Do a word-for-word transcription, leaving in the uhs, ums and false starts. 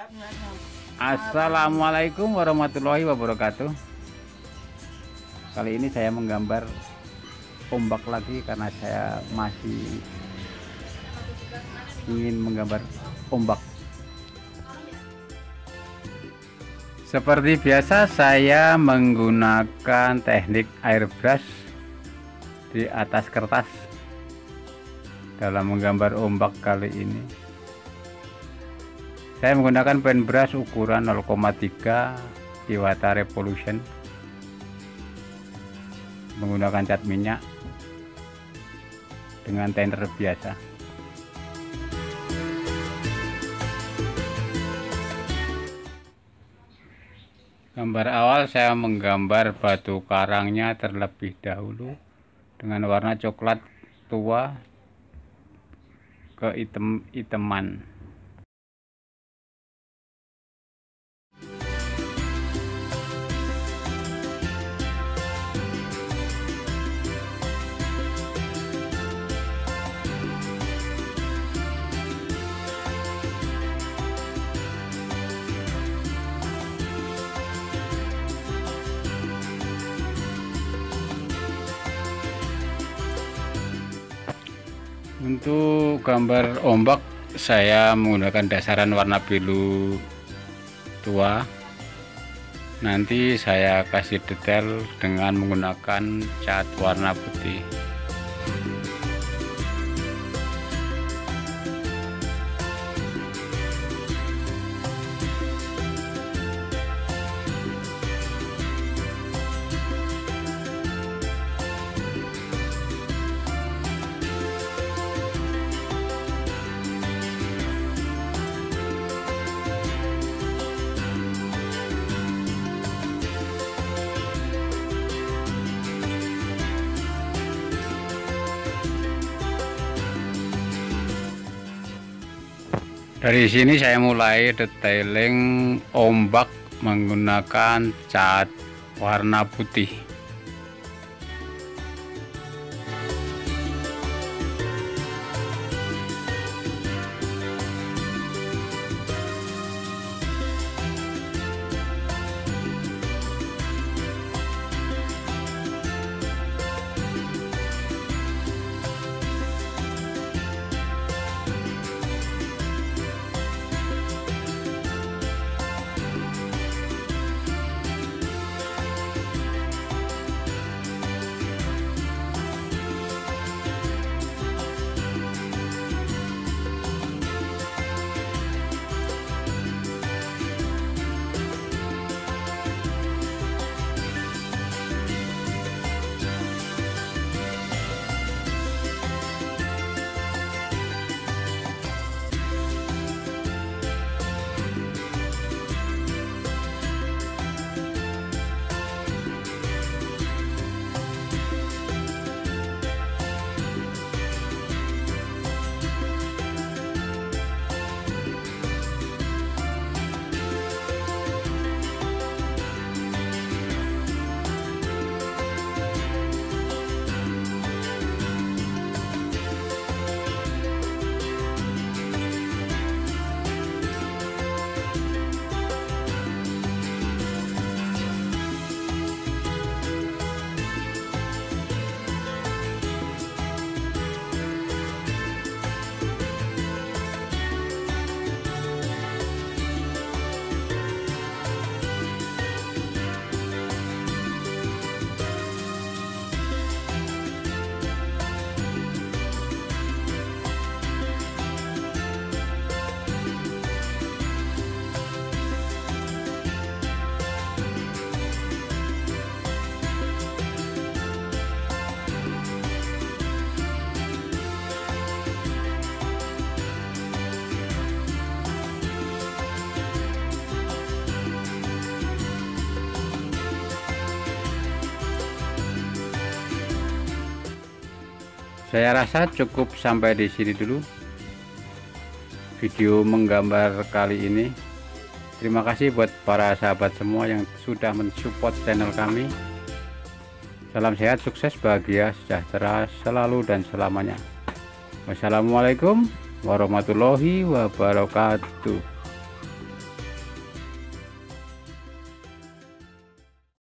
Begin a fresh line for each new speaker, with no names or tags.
Assalamualaikum warahmatullahi wabarakatuh. Kali ini saya menggambar ombak lagi karena saya masih ingin menggambar ombak. Seperti biasa saya menggunakan teknik airbrush di atas kertas dalam menggambar ombak kali ini. Saya menggunakan paintbrush ukuran nol koma tiga Iwata Revolution, menggunakan cat minyak dengan thinner biasa. Gambar awal saya menggambar batu karangnya terlebih dahulu dengan warna coklat tua ke hitam-hitaman. Untuk gambar ombak saya menggunakan dasaran warna biru tua. Nanti saya kasih detail dengan menggunakan cat warna putih. Dari sini saya mulai detailing ombak menggunakan cat warna putih. Saya rasa cukup sampai di sini dulu video menggambar kali ini. Terima kasih buat para sahabat semua yang sudah mensupport channel kami. Salam sehat, sukses, bahagia, sejahtera selalu dan selamanya. Wassalamualaikum warahmatullahi wabarakatuh.